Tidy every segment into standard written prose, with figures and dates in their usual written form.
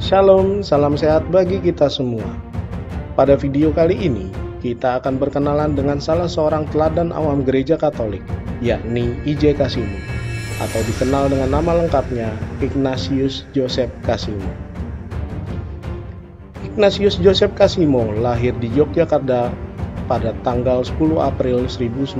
Shalom, salam sehat bagi kita semua. Pada video kali ini, kita akan berkenalan dengan salah seorang teladan awam gereja Katolik, yakni I.J. Kasimo, atau dikenal dengan nama lengkapnya Ignatius Joseph Kasimo. Ignatius Joseph Kasimo lahir di Yogyakarta pada tanggal 10 April 1900.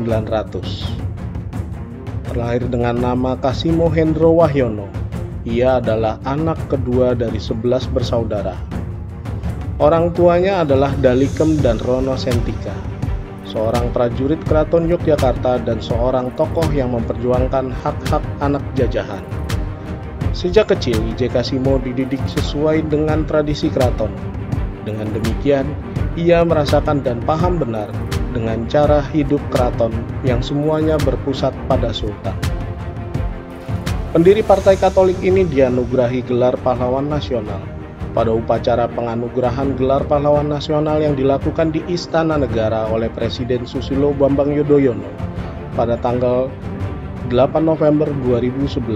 Terlahir dengan nama Kasimo Hendro Wahyono. Ia adalah anak kedua dari 11 bersaudara. Orang tuanya adalah Dalikem dan Rono Sentika, seorang prajurit keraton Yogyakarta dan seorang tokoh yang memperjuangkan hak-hak anak jajahan. Sejak kecil, I.J. Kasimo dididik sesuai dengan tradisi keraton. Dengan demikian, ia merasakan dan paham benar dengan cara hidup keraton yang semuanya berpusat pada sultan. Pendiri Partai Katolik ini dianugerahi gelar pahlawan nasional pada upacara penganugerahan gelar pahlawan nasional yang dilakukan di Istana Negara oleh Presiden Susilo Bambang Yudhoyono pada tanggal 8 November 2011.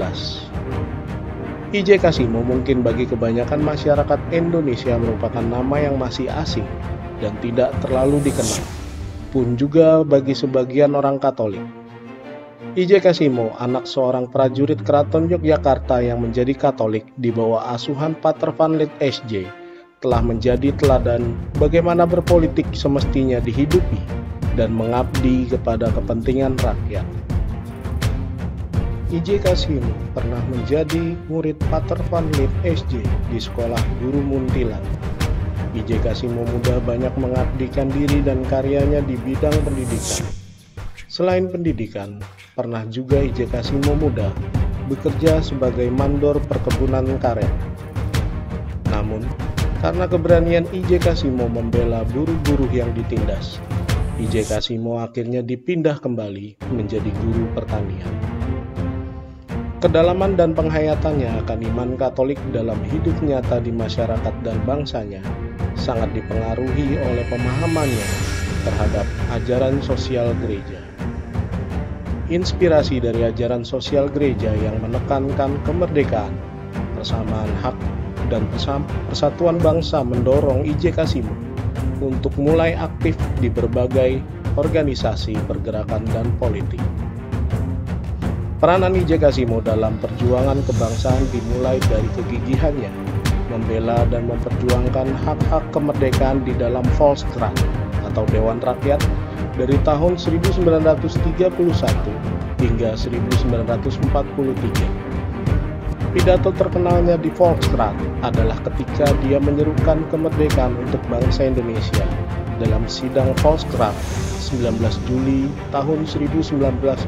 I.J. Kasimo mungkin bagi kebanyakan masyarakat Indonesia merupakan nama yang masih asing dan tidak terlalu dikenal, pun juga bagi sebagian orang Katolik. I.J. Kasimo, anak seorang prajurit keraton Yogyakarta yang menjadi Katolik di bawah asuhan Pater Van Lith S.J., telah menjadi teladan bagaimana berpolitik semestinya dihidupi dan mengabdi kepada kepentingan rakyat. I.J. Kasimo pernah menjadi murid Pater Van Lith S.J. di sekolah guru Muntilan. I.J. Kasimo muda banyak mengabdikan diri dan karyanya di bidang pendidikan. Selain pendidikan, pernah juga I.J. Kasimo muda bekerja sebagai mandor perkebunan karet. Namun, karena keberanian I.J. Kasimo membela buruh-buruh yang ditindas, I.J. Kasimo akhirnya dipindah kembali menjadi guru pertanian. Kedalaman dan penghayatannya akan iman Katolik dalam hidup nyata di masyarakat dan bangsanya sangat dipengaruhi oleh pemahamannya terhadap ajaran sosial gereja. Inspirasi dari ajaran sosial gereja yang menekankan kemerdekaan, persamaan hak, dan persatuan bangsa mendorong I.J. Kasimo untuk mulai aktif di berbagai organisasi pergerakan dan politik. Peranan I.J. Kasimo dalam perjuangan kebangsaan dimulai dari kegigihannya membela dan memperjuangkan hak-hak kemerdekaan di dalam Volksraad atau Dewan Rakyat dari tahun 1931 hingga 1943. Pidato terkenalnya di Volksraad adalah ketika dia menyerukan kemerdekaan untuk bangsa Indonesia dalam sidang Volksraad 19 Juli tahun 1932.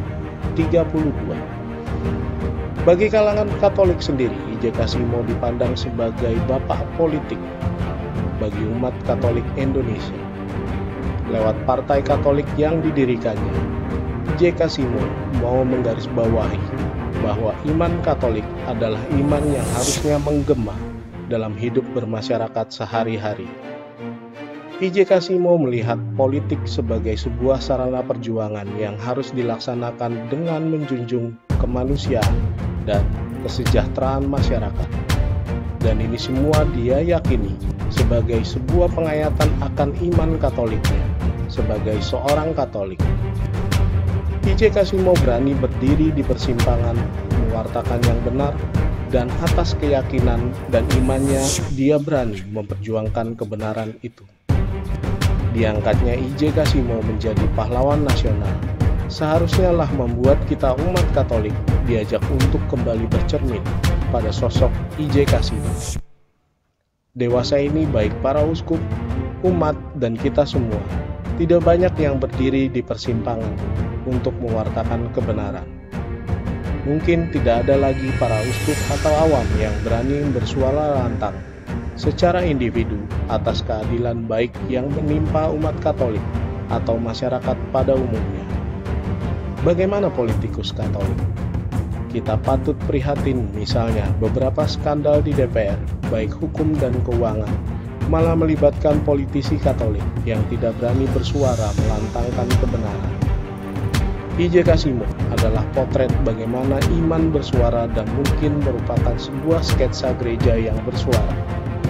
Bagi kalangan Katolik sendiri, I.J. Kasimo dipandang sebagai bapak politik bagi umat Katolik Indonesia. Lewat Partai Katolik yang didirikannya, I.J. Kasimo mau menggarisbawahi bahwa iman Katolik adalah iman yang harusnya menggema dalam hidup bermasyarakat sehari-hari. I.J. Kasimo melihat politik sebagai sebuah sarana perjuangan yang harus dilaksanakan dengan menjunjung kemanusiaan dan kesejahteraan masyarakat. Dan ini semua dia yakini sebagai sebuah penghayatan akan iman Katoliknya sebagai seorang Katolik. I.J. Kasimo berani berdiri di persimpangan, mewartakan yang benar, dan atas keyakinan dan imannya dia berani memperjuangkan kebenaran itu. Diangkatnya I.J. Kasimo menjadi pahlawan nasional seharusnya lah membuat kita umat Katolik diajak untuk kembali bercermin pada sosok I.J. Kasimo. Dewasa ini baik para uskup, umat, dan kita semua tidak banyak yang berdiri di persimpangan untuk mewartakan kebenaran. Mungkin tidak ada lagi para uskup atau awam yang berani bersuara lantang secara individu atas keadilan baik yang menimpa umat Katolik atau masyarakat pada umumnya. Bagaimana politikus Katolik? Kita patut prihatin misalnya beberapa skandal di DPR, baik hukum dan keuangan, malah melibatkan politisi Katolik yang tidak berani bersuara melantangkan kebenaran. I.J. Kasimo adalah potret bagaimana iman bersuara dan mungkin merupakan sebuah sketsa gereja yang bersuara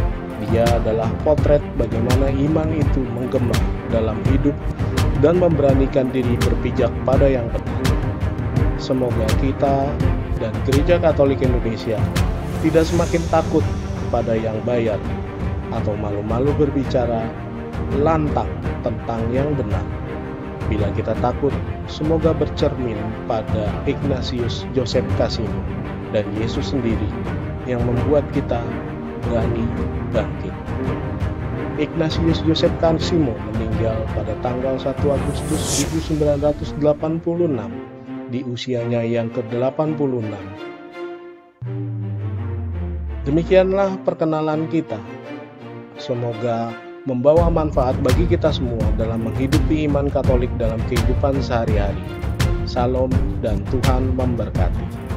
Ia adalah potret bagaimana iman itu menggema dalam hidup dan memberanikan diri berpijak pada yang benar. Semoga kita dan Gereja Katolik Indonesia tidak semakin takut pada yang bayat atau malu-malu berbicara lantang tentang yang benar. Bila kita takut, semoga bercermin pada Ignatius Joseph Kasimo dan Yesus sendiri yang membuat kita berani bangkit. Ignatius Joseph Kasimo meninggal pada tanggal 1 Agustus 1986 di usianya yang ke-86. Demikianlah perkenalan kita. Semoga membawa manfaat bagi kita semua dalam menghidupi iman Katolik dalam kehidupan sehari-hari. Salam dan Tuhan memberkati.